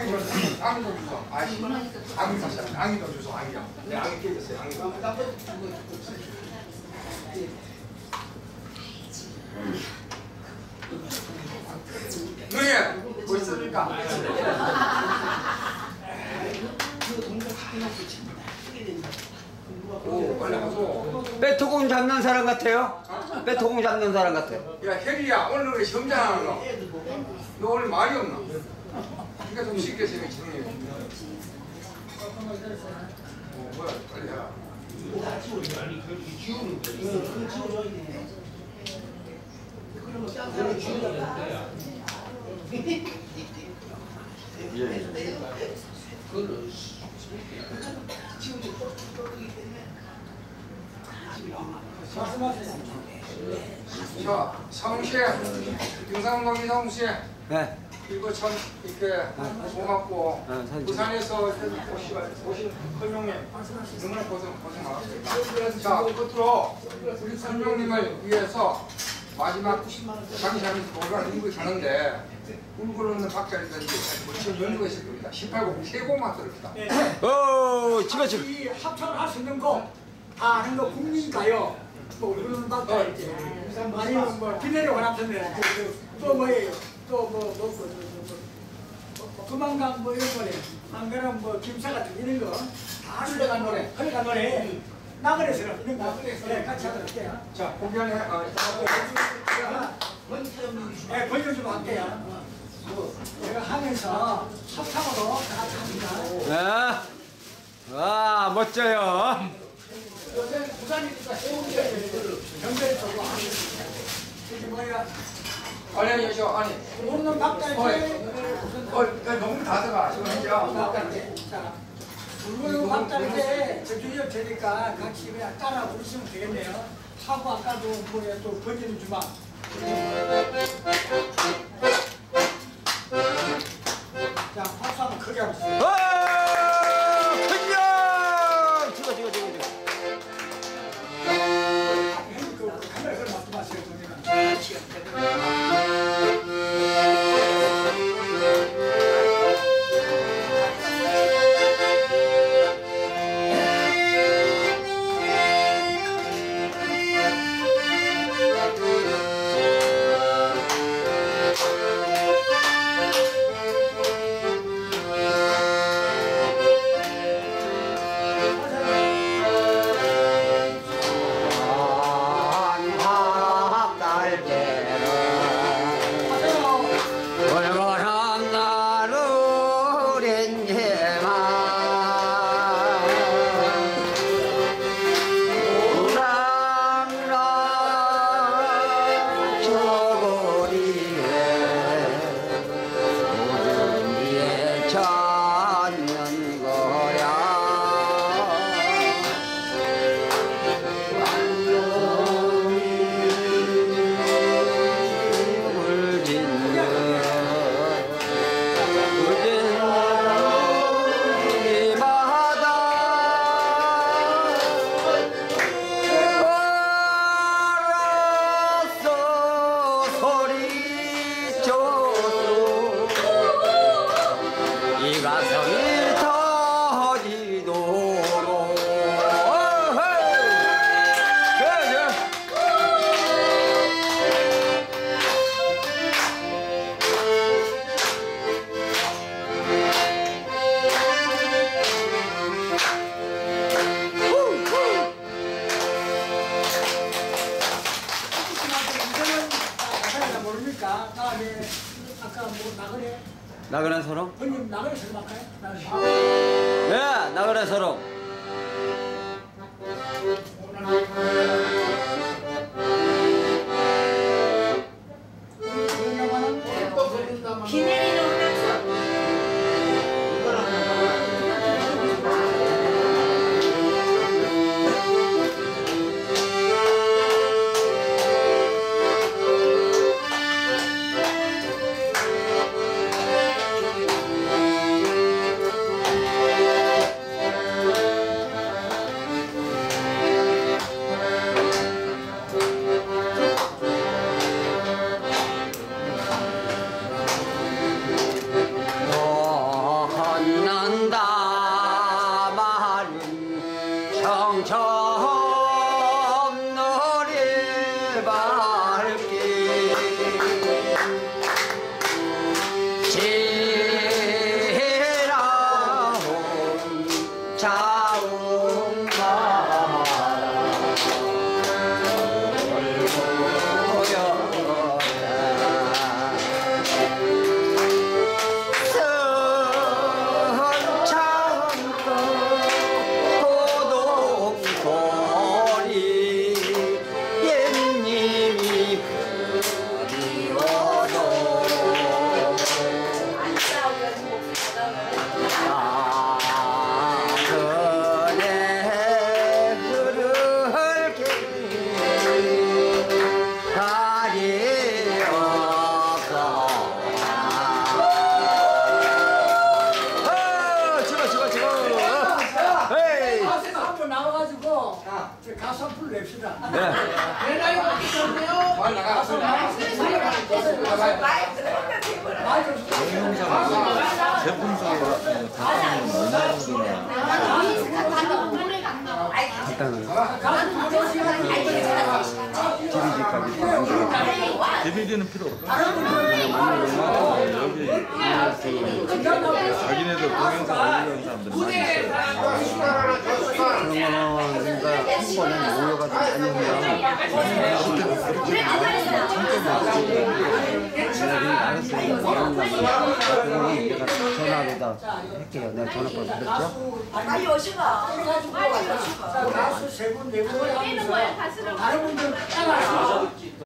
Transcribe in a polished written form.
앙이도 주소. 아이씨. 앙이 사실 앙이도 주소. 앙이야. 네, 앙이 깨졌어요. 앙이. 너희 뭐 있습니까? 오, 빨리 하소. 빼토공 잡는 사람 같아요? 빼토공 잡는 사람 같아요. 야, 혜리야, 오늘 왜 점잖아, 너? 너 오늘 말이 없나? 그러니까 좀 쉽게 생각해, 진행해. 뭐야, 빨리 해라. 자, 성씨, 경상도 이성씨, 네. 이거 참 이렇게 고맙고 부산에서 오신 설명님 너무나 고생 많았습니다. 자, 끝으로 우리 설명님을 위해서 마지막 장시하면서 노래를 연구를 하는데 울고 있는 박자리든지 뭐 지금 연주가 있을 겁니다. 18곡 3곡만 들읍시다. 오, 집어. 이 합창을 할 수 있는 거 다 하는 거 국민가요. 뭐 울고 박자 이렇게 아니면 뭐 비내려 원하던데 또 뭐예요? 금왕강 뭐 이런 거래. 안 그러면 뭐 김사 같은 이런 거 다 흘러간 노래, 나그네에서 이런 거 네, 같이 하도록 할게요. 자, 공연에 네, 번역 좀 할게요. 제가 하면서 합창으로 다 합니다. 네. 와, 멋져요. 요새 부산이니까 경제에서 이게 뭐야? 아니, 아니. 모르는 박자에 너무 다 들어가. 지금 현재. 자, 모르는 박자인데 저기요 되니까 같이 그냥 따라 부르시면 되겠네요. 하고 아까도 뭐야 또 번지는 주막. 자, 박수 한번 크게 하고 있어요. 카메라 그걸 맞지 마세요, 나그네 서롱? 형님 나그네 서롱 할까요? 네, 나그네 서롱. 비 내리는 오면서 이제 가수 한 풀 냅시다. 네. 말 나가. DVD는 필요 없고 여기 자기네들 동영상 올리는 사람들 많이 있어요. 그런 거는 그러니까 한 번에 모여가지고 내가 전화로 다 할게요. 내가 전화번호 드렸죠? 빨리 오시고. 가수 세 분, 네 분 하면서 다른 분들 따라서